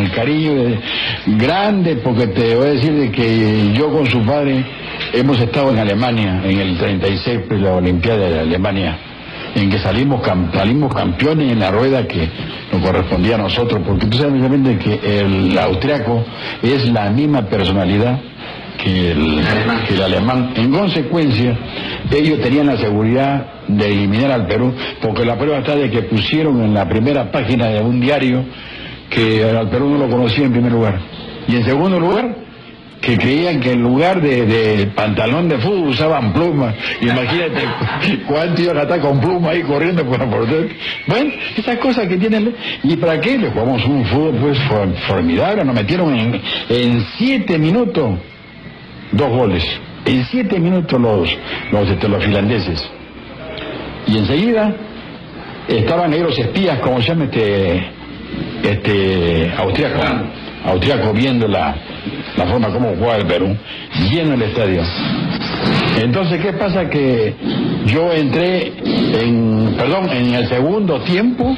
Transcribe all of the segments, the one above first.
el cariño grande, porque te voy a decir de que yo con su padre hemos estado en Alemania, en el 36, pues, la Olimpiada de Alemania, en que salimos campeones en la rueda que nos correspondía a nosotros, porque tú sabes realmente que el austriaco es la misma personalidad que el alemán. En consecuencia, ellos tenían la seguridad de eliminar al Perú, porque la prueba está de que pusieron en la primera página de un diario que al Perú no lo conocía en primer lugar, y en segundo lugar que creían que en lugar de pantalón de fútbol usaban plumas. Imagínate cuánto iban a estar con plumas ahí corriendo por dentro. Bueno, esas cosas que tienen. ¿Y para qué? Le jugamos un fútbol pues formidable. Nos metieron en 7 minutos 2 goles. En 7 minutos los finlandeses. Y enseguida estaban ahí los espías, como se llama austriaco viendo la forma como juega el Perú, lleno el estadio. Entonces, ¿qué pasa? Que yo entré en el segundo tiempo,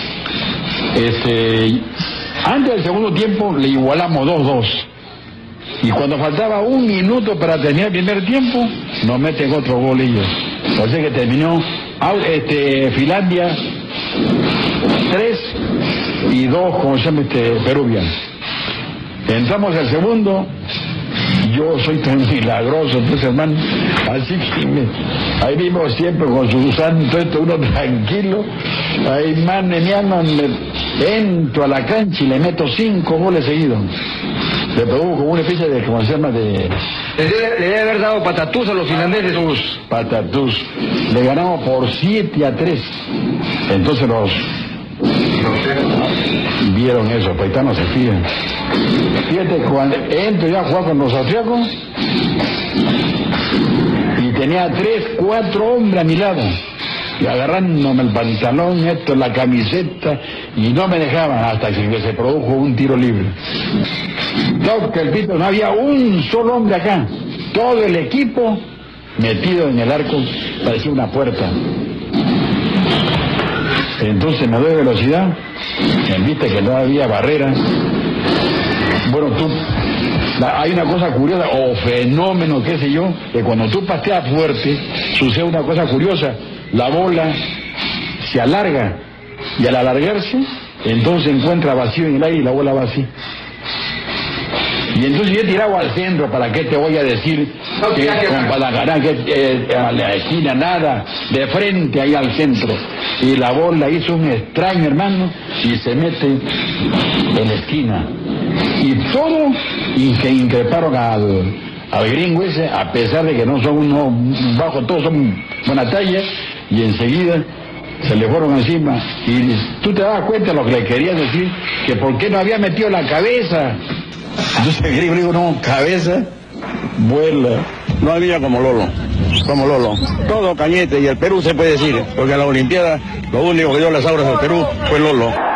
antes del segundo tiempo le igualamos 2-2. Y cuando faltaba 1 minuto para terminar el primer tiempo, nos meten otro gol ellos. O sea que terminó Finlandia 3-2, como se llama Peruvian. Entramos al segundo, yo soy tan milagroso, entonces hermano, así que ahí mismo siempre con su santo, uno tranquilo, ahí entro a la cancha y le meto 5 goles seguidos. Le produjo como una especie de, ¿cómo se llama? Le debe haber dado patatús a los finlandeses. Patatús. Le ganamos por 7-3. Entonces vieron eso, paitanos se fían. Fíjate, cuando entro ya a jugar con los austriacos y tenía 3-4 hombres a mi lado, y agarrándome el pantalón, la camiseta, y no me dejaban hasta que se produjo un tiro libre. Toca el pito, no había un solo hombre acá, todo el equipo metido en el arco, parecía una puerta. Entonces me doy velocidad, en vista que no había barrera. Bueno, hay una cosa curiosa, o fenómeno, qué sé yo, que cuando tú pateas fuerte, sucede una cosa curiosa, la bola se alarga, y al alargarse, entonces encuentra vacío en el aire y la bola va así. Y entonces yo he tirado al centro, ¿para qué te voy a decir que para ganar a la esquina? Nada, de frente ahí al centro. Y la bola hizo un extraño, hermano, y se mete en la esquina. Y todo, y que increparon al gringo ese, a pesar de que no son unos bajos, todos son buena talla, y enseguida se le fueron encima. Y tú te das cuenta de lo que le quería decir, que por qué no había metido la cabeza. Entonces el gringo digo, no, cabeza, vuela. No había como Lolo. Todo Cañete, y el Perú se puede decir, porque en la Olimpiada lo único que dio las auras al Perú fue Lolo.